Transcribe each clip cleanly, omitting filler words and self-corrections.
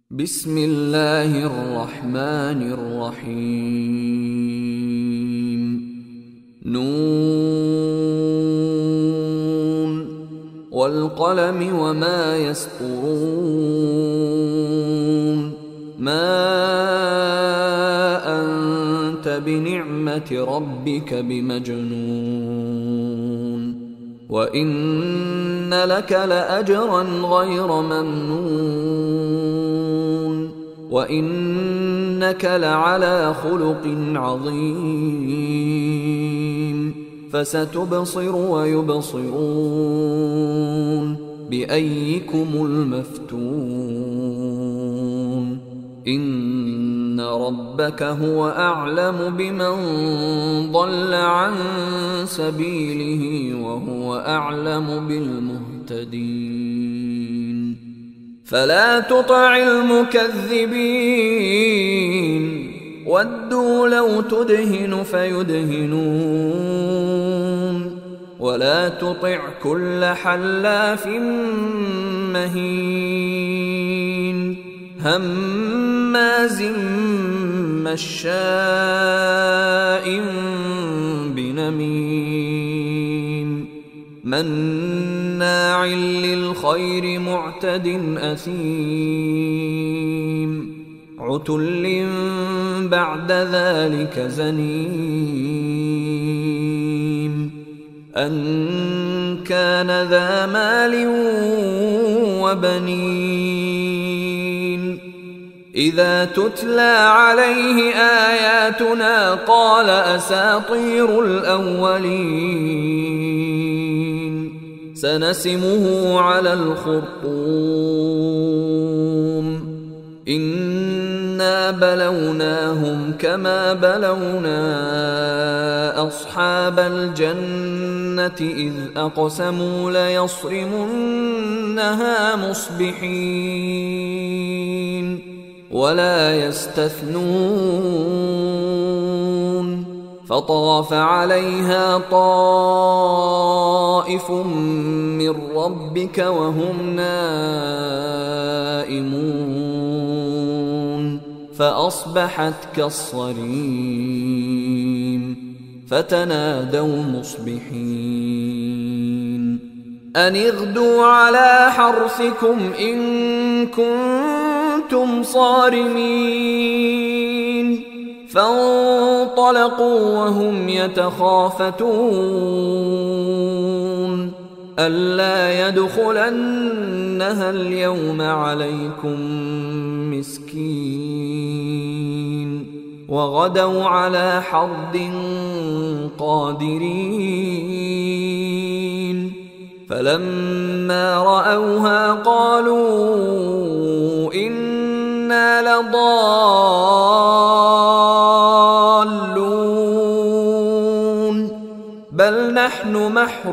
بسم الله الرحمن الرحيم. نون والقلم وما يسطرون. ما أنت بنعمة ربك بمجنون وإن لك لأجرا غير ممنون وإنك لعلى خلق عظيم. فستبصر ويبصرون بأيكم المفتون. إن ربك هو أعلم بمن ضل عن سبيله وهو أعلم بالمهتدين. فلا تطع المكذبين ودوا لو تدهن فيدهنون ولا تطع كل حلاف مهين هماز مشاء بنميم مناع للخير معتد أثيم عتل بعد ذلك زنيم أن كان ذا مال وبنين. إذا تتلى عليه آياتنا قال أساطير الأولين. سنسمه على الخرطوم. إنا بلوناهم كما بلونا أصحاب الجنة إذ أقسموا ليصرمنها مصبحين ولا يستثنون. فطاف عليها طائف من ربك وهم نائمون فأصبحت كالصريم. فتنادوا مصبحين أن اغدوا على حرثكم إن كنتم صارمين. فانطلقوا وهم يتخافتون ألا يدخلنها اليوم عليكم مسكين وغدوا على حرد قادرين. فلما رأوها قالوا إنا لضالون بل نحن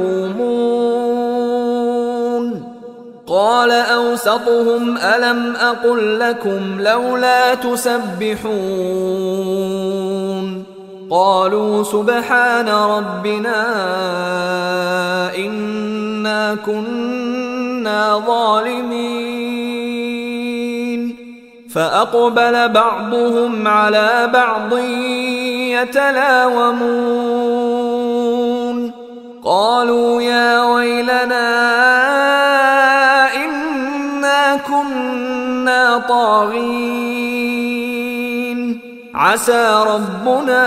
محرومون. قال أوسطهم ألم أقل لكم لولا تسبحون. قالوا سبحان ربنا إنا كنا ظالمين. فأقبل بعضهم على بعض يتلاومون قالوا يا ويلنا إنا كنا طاغين. عسى ربنا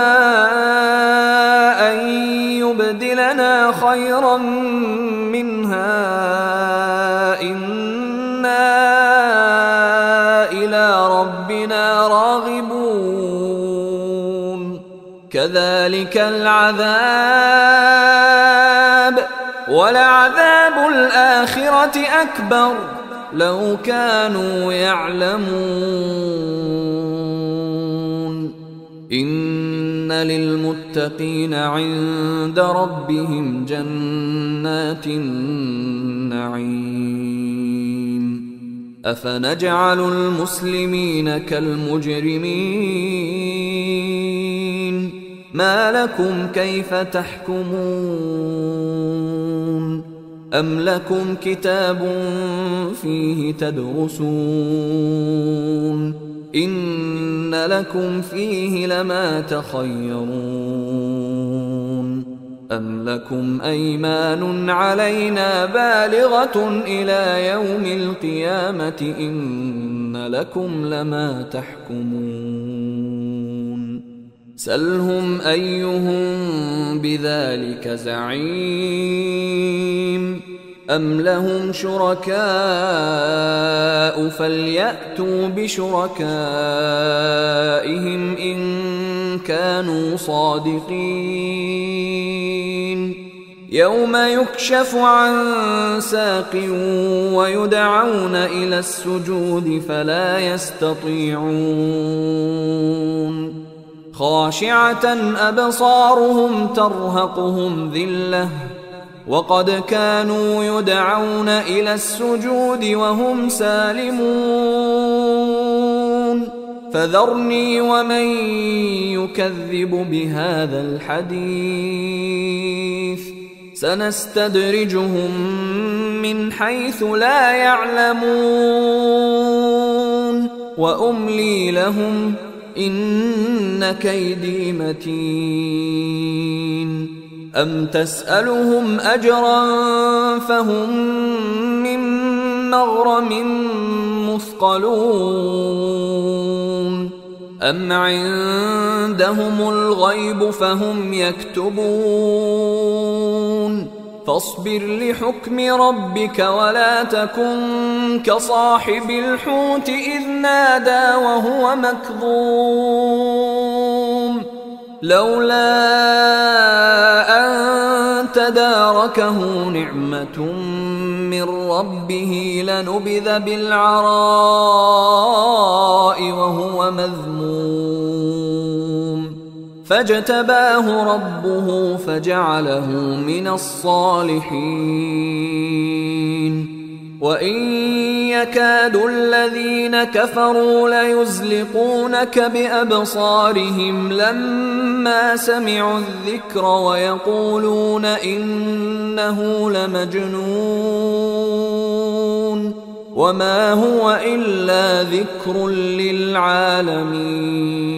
أن يبدلنا خيرا منها إنا إلى ربنا راغبون. كذلك العذاب ولعذاب الآخرة أكبر لو كانوا يعلمون. إن للمتقين عند ربهم جنات النعيم. أفنجعل المسلمين كالمجرمين ما لكم كيف تحكمون. أم لكم كتاب فيه تدرسون إن لكم فيه لما تخيرون أم لكم أيمان علينا بالغة إلى يوم القيامة إن لكم لما تحكمون سلهم أيهم بذلك زعيم أم لهم شركاء فليأتوا بشركائهم إن كانوا صادقين يوم يكشف عن ساق ويدعون إلى السجود فلا يستطيعون خاشعة أبصارهم ترهقهم ذلة وقد كانوا يدعون إلى السجود وهم سالمون فذرني ومن يكذب بهذا الحديث سنستدرجهم من حيث لا يعلمون وأملي لهم إن كيدي متين أم تسألهم أجرا فهم من مغرم مثقلون أم عندهم الغيب فهم يكتبون فاصبر لحكم ربك ولا تكن كصاحب الحوت إذ نادى وهو مكظوم لولا أن تداركه نعمة من ربه لنبذ بالعراء وهو مذموم فاجتباه ربه فجعله من الصالحين وإن يكاد الذين كفروا ليزلقونك بأبصارهم لما سمعوا الذكر ويقولون إنه لمجنون وما هو إلا ذكر للعالمين